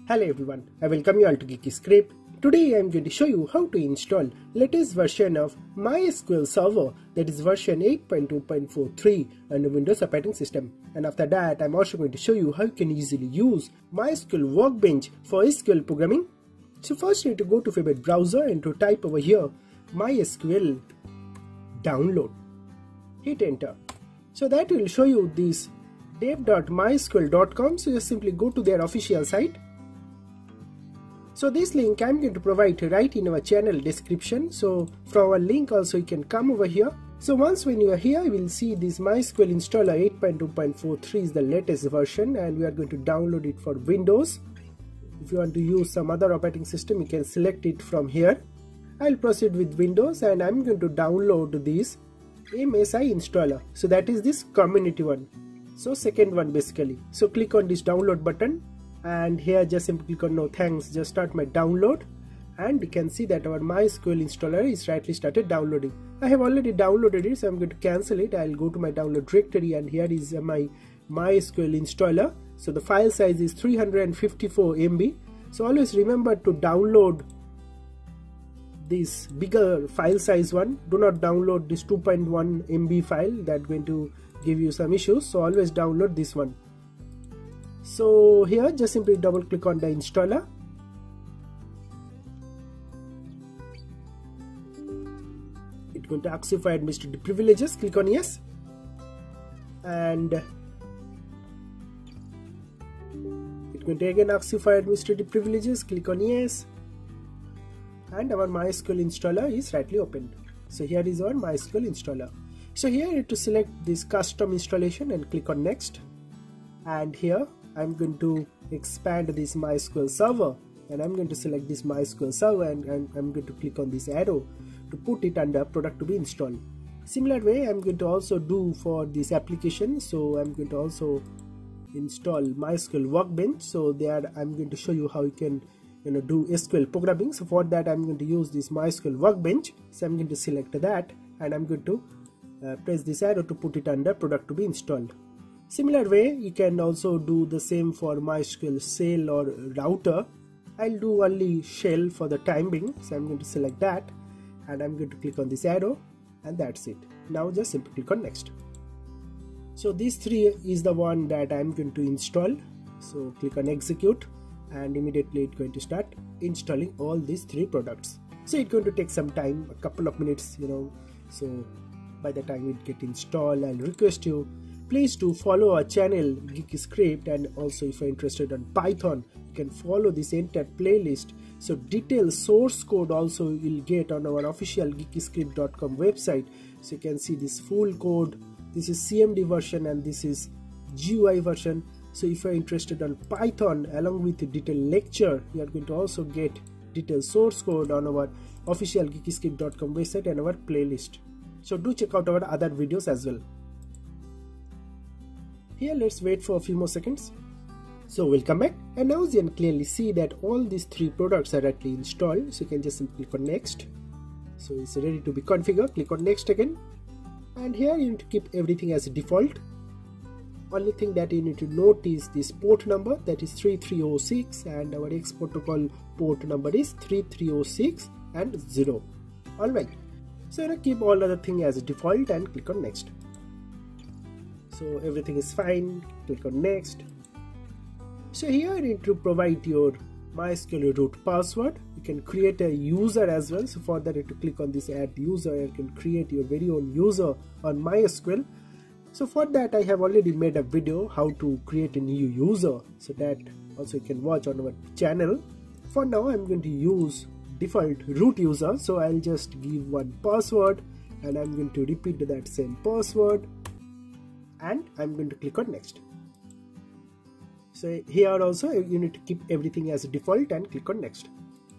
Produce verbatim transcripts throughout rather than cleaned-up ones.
Hello everyone, I welcome you all to Geeky Script. Today I am going to show you how to install latest version of MySQL Server, that is version eight point two point four three on the Windows operating system. And after that I am also going to show you how you can easily use MySQL Workbench for S Q L programming. So first you need to go to favorite browser and to type over here MySQL download. Hit enter. So that will show you this dev dot my S Q L dot com, so just simply go to their official site. So this link I'm going to provide right in our channel description. So from our link also you can come over here. So once when you are here you will see this MySQL installer eight point two point four three is the latest version, and we are going to download it for Windows. If you want to use some other operating system you can select it from here. I'll proceed with Windows and I'm going to download this M S I installer. So that is this community one. So second one basically. So click on this download button. And here just simply click on no thanks, just start my download, and you can see that our MySQL installer is rightly started downloading. I have already downloaded it, so I'm going to cancel it. I'll go to my download directory and here is uh, my MySQL installer. So the file size is three hundred fifty-four megabytes. So always remember to download this bigger file size one. Do not download this two point one megabyte file, that's going to give you some issues. So always download this one. So here just simply double click on the installer. It's going to ask you for administrative privileges, click on yes. And it's going to again ask you for administrative privileges, click on yes. And our MySQL installer is rightly opened. So here is our MySQL installer. So here you need to select this custom installation and click on next. And here I'm going to expand this MySQL server, and I'm going to select this MySQL server and, and I'm going to click on this arrow to put it under product to be installed. Similar way I'm going to also do for this application. So I'm going to also install MySQL Workbench. So there I'm going to show you how you can you know do S Q L programming. So for that I'm going to use this MySQL Workbench. So I'm going to select that and I'm going to uh, press this arrow to put it under product to be installed. Similar way you can also do the same for MySQL shell or router. I'll do only shell for the time being, so I'm going to select that and I'm going to click on this arrow, and that's it. Now just simply click on next. So these three is the one that I'm going to install. So click on execute and immediately it's going to start installing all these three products. So it's going to take some time, a couple of minutes, you know. So by the time it get installed, I'll request you please do follow our channel Geeky Script, and also if you're interested in Python you can follow this entire playlist. So detailed source code also you'll get on our official geeky script dot com website. So you can see this full code, this is C M D version and this is G U I version. So if you're interested in Python along with the detailed lecture, you are going to also get detailed source code on our official geeky script dot com website and our playlist. So do check out our other videos as well. Here let's wait for a few more seconds. So we'll come back, and now you can clearly see that all these three products are rightly installed. So you can just simply click on next. So it's ready to be configured, click on next again, and here you need to keep everything as default. Only thing that you need to note is this port number, that is three three zero six, and our X protocol port number is three three zero six and zero. Alright, so you keep all other things as default and click on next. So everything is fine, click on next. So here you need to provide your MySQL root password. You can create a user as well. So for that you have to click on this add user. You can create your very own user on MySQL. So for that I have already made a video how to create a new user. So that also you can watch on our channel. For now I'm going to use default root user. So I'll just give one password and I'm going to repeat that same password. And I'm going to click on next. So here also you need to keep everything as default and click on next.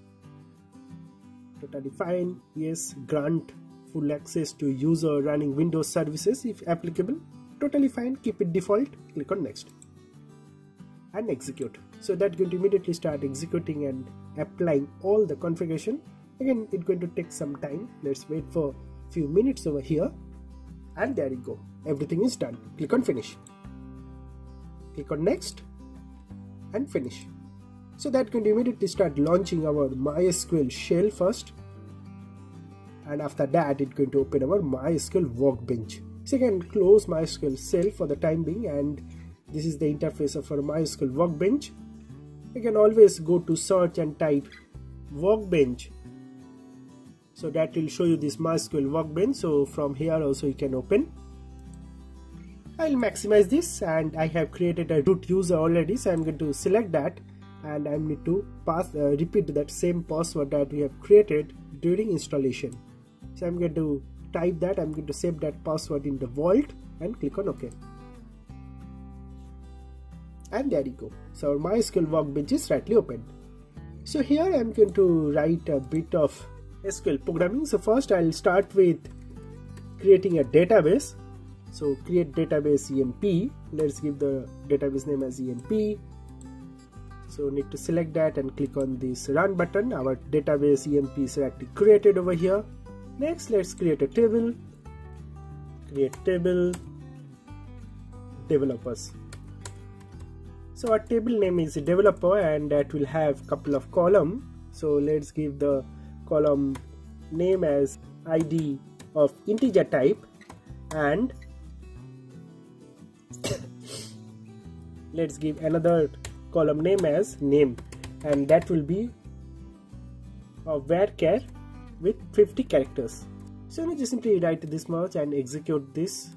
Totally fine. Yes, grant full access to user running Windows services if applicable. Totally fine, keep it default, click on next. And execute. So that's going to immediately start executing and applying all the configuration. Again it's going to take some time. Let's wait for a few minutes over here. And there you go, everything is done. Click on finish. Click on next and finish. So that can immediately start launching our MySQL shell first, and after that it's going to open our MySQL Workbench. So you can close MySQL shell for the time being, and this is the interface of our MySQL Workbench. You can always go to search and type Workbench, so that will show you this MySQL Workbench. So from here also you can open. I'll maximize this, and I have created a root user already, so I'm going to select that, and I need to pass uh, repeat that same password that we have created during installation. So I'm going to type that, I'm going to save that password in the vault and click on OK. And there you go. So our MySQL Workbench is rightly opened. So here I'm going to write a bit of S Q L programming. So first I'll start with creating a database. So create database E M P. Let's give the database name as E M P. So need to select that and click on this run button. Our database E M P is actually created over here. Next, let's create a table. Create table developers. So our table name is developer, and that will have couple of columns. So let's give the column name as I D of integer type, and let's give another column name as name, and that will be a varchar with fifty characters. So you just simply write this much and execute this.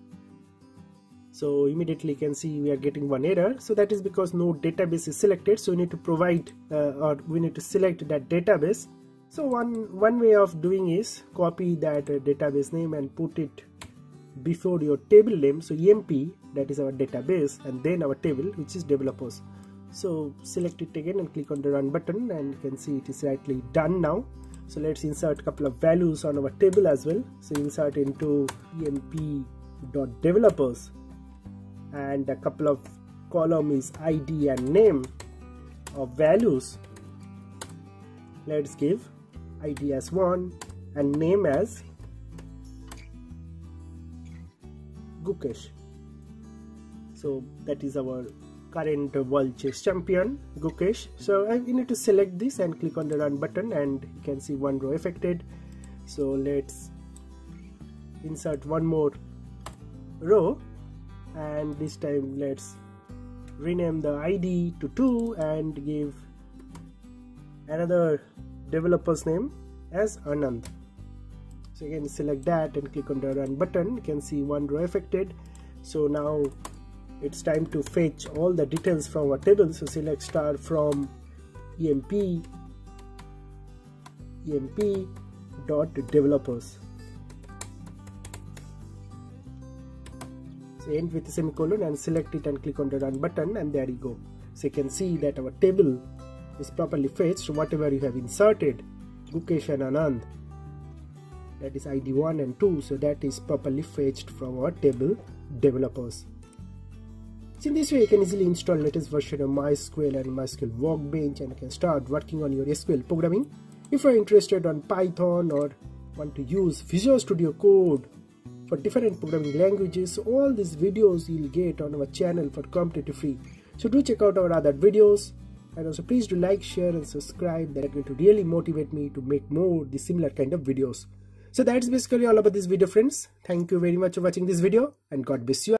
So immediately you can see we are getting one error. So that is because no database is selected. So we need to provide uh, or we need to select that database. So one one way of doing is copy that uh, database name and put it before your table name. So E M P, that is our database, and then our table, which is developers. So select it again and click on the run button, and you can see it is rightly done now. So let's insert a couple of values on our table as well. So insert into E M P dot developers, and a couple of column is I D and name of values. Let's give I D as one and name as Gukesh. So that is our current world chess champion, Gukesh. So I need to select this and click on the run button, and you can see one row affected. So let's insert one more row, and this time let's rename the I D to two and give another developer's name as Anand. So again select that and click on the run button. You can see one row affected. So now it's time to fetch all the details from our table. So select star from E M P E M P dot developers. So end with a semicolon and select it and click on the run button, and there you go. So you can see that our table is properly fetched. Whatever you have inserted, Gukesh and Anand, that is I D one and two, so that is properly fetched from our table developers. So in this way you can easily install latest version of MySQL and MySQL Workbench, and you can start working on your S Q L programming. If you are interested on Python or want to use Visual Studio Code for different programming languages, all these videos you'll get on our channel for completely free. So do check out our other videos, and also please do like, share and subscribe. That is going to really motivate me to make more the similar kind of videos. So that's basically all about this video, friends. Thank you very much for watching this video, and God bless you.